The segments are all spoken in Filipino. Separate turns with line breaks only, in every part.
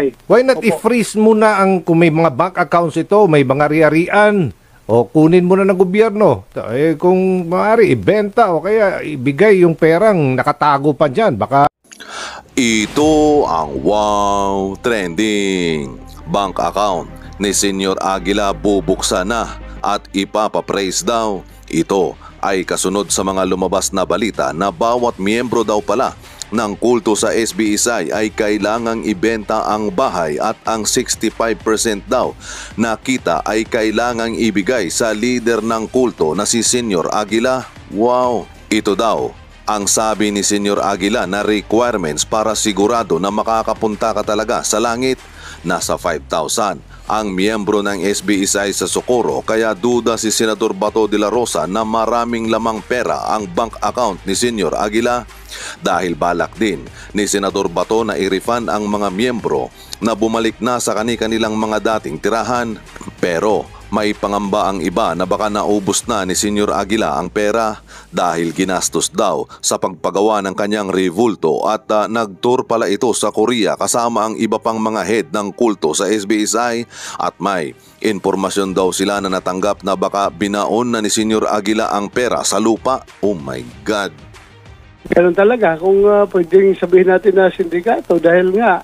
Why not
Opo.
i-freeze muna kung may mga bank accounts ito, may mga ari-arian, o kunin muna ng gobyerno. Kung maaari, ibenta o kaya ibigay yung perang nakatago pa dyan. Baka...
Ito ang Wow Trending. Bank account ni Senyor Aguila bubuksan na at ipapapraise daw. Ito ay kasunod sa mga lumabas na balita na bawat miyembro daw pala ng kulto sa SBSI ay kailangang ibenta ang bahay at ang 65% daw na kita ay kailangang ibigay sa leader ng kulto na si Senyor Aguila. Wow! Ito daw ang sabi ni Senyor Aguila na requirements para sigurado na makakapunta ka talaga sa langit. Nasa 5,000 ang miyembro ng SBSI sa Socorro, kaya duda si Senador Bato de la Rosa na maraming lamang pera ang bank account ni Senyor Aguila dahil balak din ni Senador Bato na i-refund ang mga miyembro na bumalik na sa kani-kanilang mga dating tirahan. Pero may pangamba ang iba na baka naubos na ni Senyor Aguila ang pera dahil ginastos daw sa pagpagawa ng kanyang revulto at nag-tour pala ito sa Korea kasama ang iba pang mga head ng kulto sa SBSI at may impormasyon daw sila na natanggap na baka binaon na ni Senyor Aguila ang pera sa lupa. Oh my God!
Ganun talaga kung pwedeng sabihin natin na sindikato dahil nga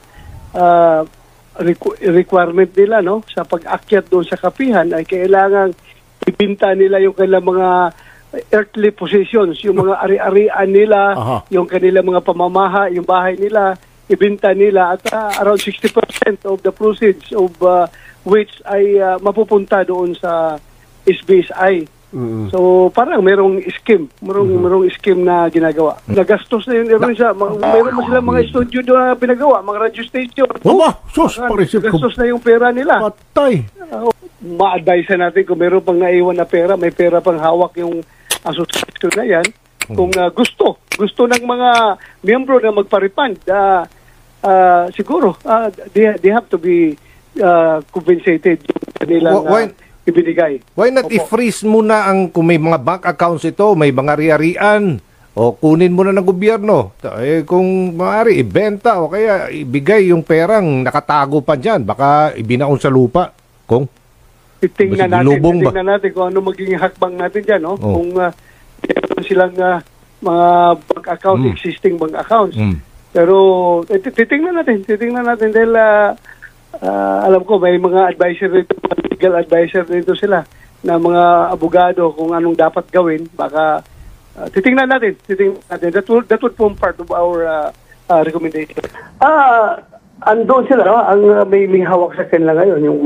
requirement nila no sa pag-akyat doon sa kapihan ay kailangang ibinta nila yung kanilang mga earthly possessions, yung mga ari-arian nila, yung kanilang mga pamamaha, yung bahay nila, ibinta nila at around 60% of the proceeds of which ay mapupunta doon sa SBSI. So parang merong scheme, merong scheme na ginagawa. Nagastos na yun meron mo sila mga studio na pinagawa, mga radio station. Gastos na yung pera nila.
Patay!
Ma-advise natin kung meron pang naiwan na pera, may pera pang hawak yung association na yan. Kung gusto ng mga miyembro na magpa-refund, siguro they have to be compensated yung kanilang ibinigay.
Why not i-freeze muna kung may mga bank accounts ito, may mga ari-arian, o kunin muna ng gobyerno. Kung maaari, ibenta o kaya ibigay yung perang nakatago pa dyan. Baka ibinaon sa lupa.
Titingnan natin kung ano magiging hakbang natin dyan. No? Kung meron silang mga bank accounts, existing bank accounts. Pero titingnan natin dahil alam ko may mga advisor dito, legal advisor dito sila na mga abogado kung anong dapat gawin. Baka titingnan natin. That would form part of our recommendation. Andun sila, no? Ang may hawak sa kanila ngayon yung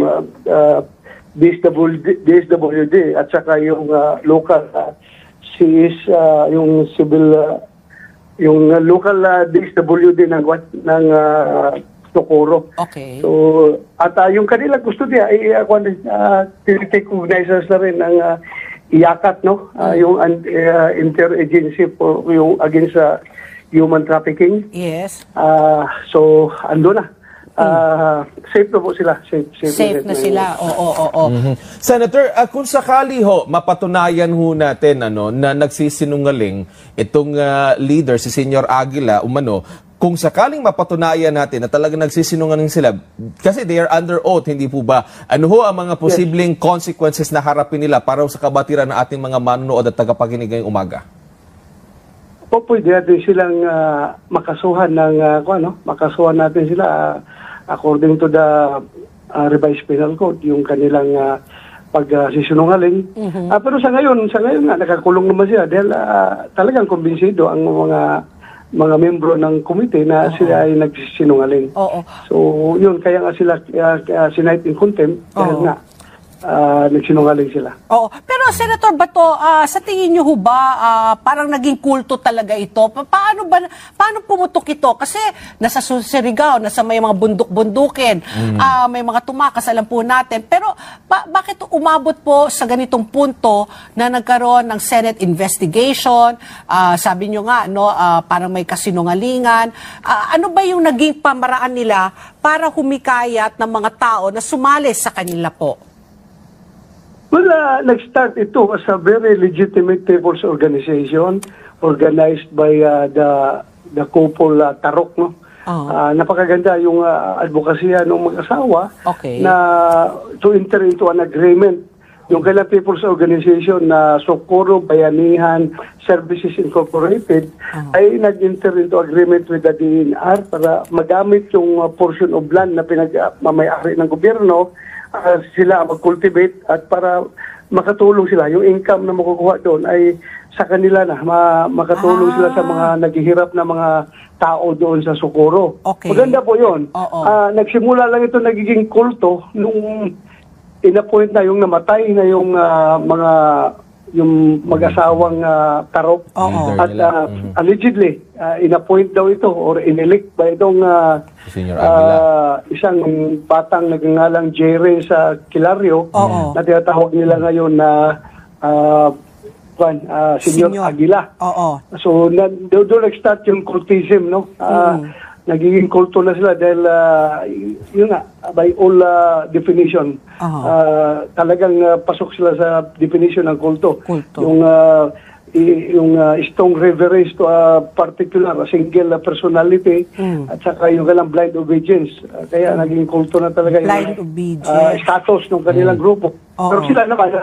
DSWD at saka yung local CS, yung civil yung local DSWD ng Socorro.
Okay.
So, at yung kanila gusto niya ay recognize na rin ng IACAT, no? Yung interagency for yung against human trafficking.
Yes.
So, ando na. Safe na po sila.
Safe na sila. Oo.
Senator, kung sakali mapatunayan natin na nagsisinungaling itong leader, si Senyor Aguila, kung sakaling mapatunayan natin na talagang nagsisinungaling sila, kasi they are under oath, hindi po ba? Ano ang mga posibleng consequences na harapin nila para sa kabatiran ng ating mga manonood at tagapakinig ngayong umaga?
Pwede natin silang makasuhan makasuhan natin sila according to the revised penal code, yung kanilang pagsisinungaling. Pero sa ngayon nga nakakulong naman sila dahil talagang kumbinsido ang mga membro ng komite na sila ay nagsisinungaling. So, yun, kaya nga sila sinight in contempt dahil nga nagsinungaling sila.
Pero Senator Bato, sa tingin niyo ba parang naging kulto talaga ito? Paano pumutok ito? Kasi nasa Surigao, nasa may mga bunduk-bundukin, may mga tumakas, alam po natin. Pero bakit umabot po sa ganitong punto na nagkaroon ng Senate investigation? Sabi niyo nga, parang may kasinungalingan. Ano ba yung naging pamaraan nila para humikayat ng mga tao na sumali sa kanila po?
Well, nag-start ito as a very legitimate people's organization organized by the couple Tarok, no? Napakaganda yung advokasya ng mag-asawa
Okay.
na to enter into an agreement. Yung kailang people's organization na Socorro Bayanihan Services Incorporated ay nag-enter into agreement with the DNR para magamit yung portion of land na pinagmamayari ng gobyerno, sila mag-cultivate at para makatulong sila. Yung income na makukuha doon ay sa kanila na, makatulong sila sa mga naghihirap na mga tao doon sa Socorro.
Okay.
Maganda po yun. Nagsimula lang ito nagiging kulto nung in-appoint na yung namatay na yung yung mag-asawang Tarok. At allegedly, in-appoint daw ito or in-elect ba itong
Senior Aguila.
isang batang nagngangalang Jerry sa Kilario na tinatawag nila ngayon na Senior Aguila. So, doon nag-start yung cultism, no? Nagiging kulto na sila dahil yun nga, by all definition, talagang pasok sila sa definition ng kulto. Yung strong reverence to a particular, a single personality, at saka yung kailang blind obedience. Kaya naging kulto na talaga
Blind
yung
obedience.
status ng kanilang grupo. Pero sila naman,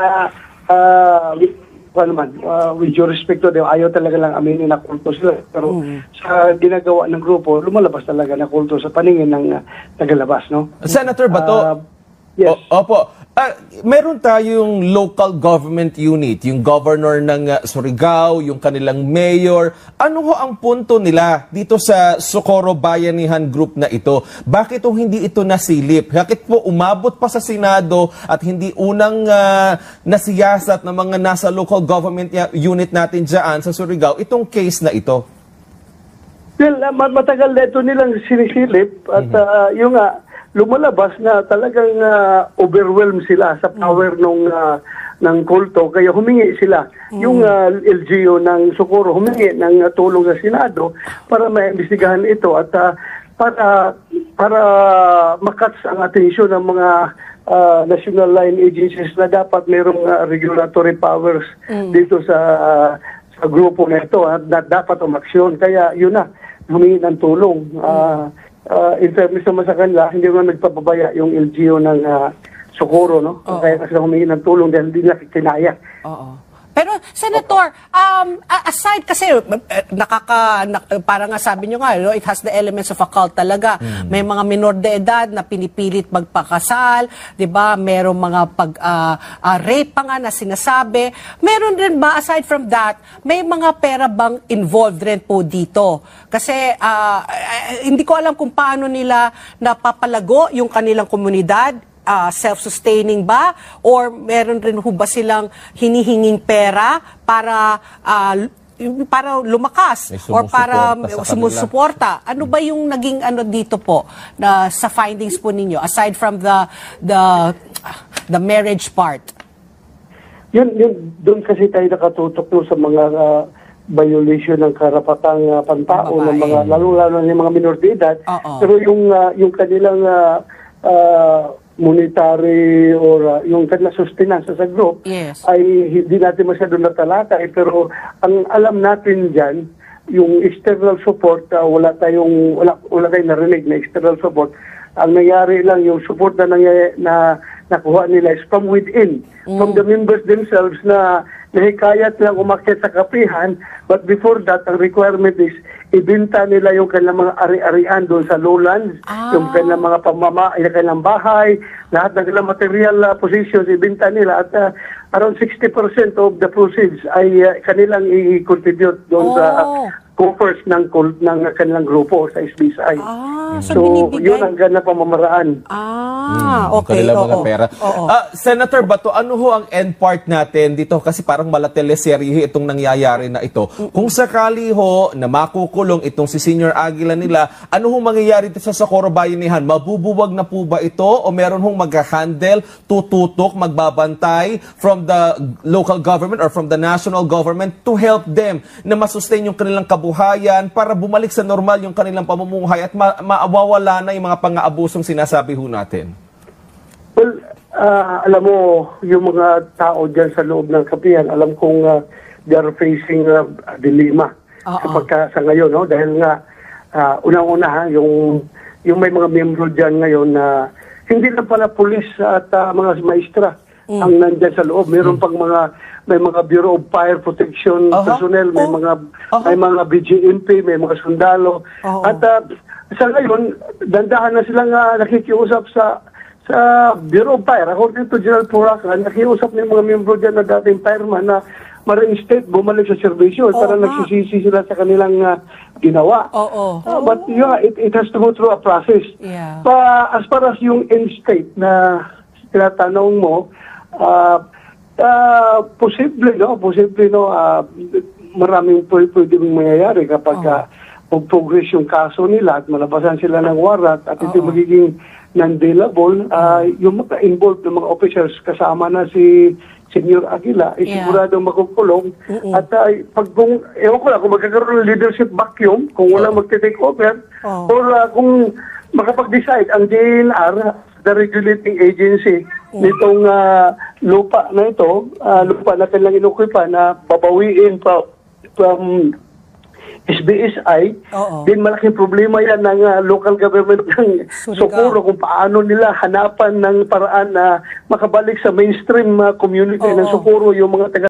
with your respect to them, ayaw talaga lang aminin na kulto sila. Pero sa ginagawa ng grupo, lumalabas talaga na kulto sa paningin ng tagalabas, no?
Senator Bato,
yes.
Opo. Meron tayong local government unit, yung governor ng Surigao, yung kanilang mayor. Ano ho ang punto nila dito sa Socorro Bayanihan Group na ito? Bakit hindi ito nasilip? Bakit po umabot pa sa Senado at hindi unang nasiyasat ng mga nasa local government unit natin dyan sa Surigao itong case na ito?
Well, matagal na ito nilang sinisilip at yung lumalabas na talagang overwhelmed sila sa power ng kulto, kaya humingi sila. Yung LGU ng Socorro humingi ng tulong sa Senado para maimbestigahan ito at para makats ang atensyon ng mga national line agencies na dapat mayroong regulatory powers dito sa grupo na ito at dapat umaksyon. Kaya yun na, humingi ng tulong. In fairness naman sa kanila, hindi naman nagpapabaya yung LGU ng Socorro, no? Kaya kasi humingi ng tulong dahil hindi nila kinaya.
Pero, Senator, aside kasi, parang nga sabi nyo nga, it has the elements of a cult talaga. May mga minor de edad na pinipilit magpakasal, di ba? Merong mga rape pa nga na sinasabi. Meron rin ba, aside from that, may mga pera bang involved rin po dito? Kasi, hindi ko alam kung paano nila napapalago yung kanilang komunidad. Self-sustaining ba? Or meron rin ho ba silang hinihinging pera para lumakas or para sumusuporta? Ano ba yung naging dito po na sa findings po ninyo aside from the marriage part?
Yun doon kasi tayo nakatutok sa mga violation ng karapatang pantao ng mga lalo ng mga minor de edad. Pero yung kanilang monetary or yung kanilang sustenance sa group ay hindi natin masyado natalakay, pero ang alam natin dyan, yung external support, wala tayong narinig na external support. Ang nangyari lang, yung support na nakuha nila is from within, from the members themselves na nahikayat nilang umakyat sa kapihan, but before that, ang requirement is ibinta nila yung kanilang mga ari-arian doon sa lowlands, yung kanilang mga yung kanilang bahay, lahat ng kanilang material positions, ibinta nila at around 60% of the proceeds ay kanilang i-contribute doon sa coffers ng kanilang grupo sa SBSI. So, yun ang ganang pamamaraan.
Okay.
Kanilang mga pera. Senator Bato, ano ho ang end part natin dito? Kasi parang malateleserye itong nangyayari na ito. Kung sakali ho na makukulong itong si Senior Aguila nila, ano ho mangyayari dito sa Socorro Bayanihan? Mabubuwag na po ba ito? O meron hong mag-handle, tututok, magbabantay from the local government or from the national government to help them na masustain yung kanilang kabuhayan para bumalik sa normal yung kanilang pamumuhay at mawawala na yung mga pang-aabusong sinasabi ho natin?
Well, alam mo, yung mga tao dyan sa loob ng kapihan, alam kong they are facing a dilemma sa ngayon, no? Dahil nga unang-una ha, yung may mga miyembro dyan ngayon na hindi lang pala pulis at mga maestra ang nandyan sa loob. Meron pang may mga Bureau of Fire Protection personnel, may mga BGMP, may mga sundalo. At sa ngayon, dandahan na silang nakikiusap sa Bureau of Fire. According to General Puracan, nakiusap ng mga miyembro dyan na dating fireman na ma-reinstate, bumalik sa servisyo para nagsisisi sila sa kanilang ginawa. But it has to go through a process.
Yeah.
As far as yung end state na tinatanong mo, posible maraming pwedeng mangyayari kapag progress yung kaso nila at malabasan sila ng warrant at ito magiging non-bailable, yung mga involved ng mga officers kasama na si Senior Aguila, siguradong makukulong. At ewan ko lang, kung magkakaroon ng leadership vacuum, kung walang magte-take over, or kung makapag-decide ang DNR, the regulating agency, nitong lupa na ito, lupa na kanilang inukupa na babawiin from SBSI, din malaking problema yan ng local government ng Socorro kung paano nila hanapan ng paraan na makabalik sa mainstream community ng Socorro yung mga taga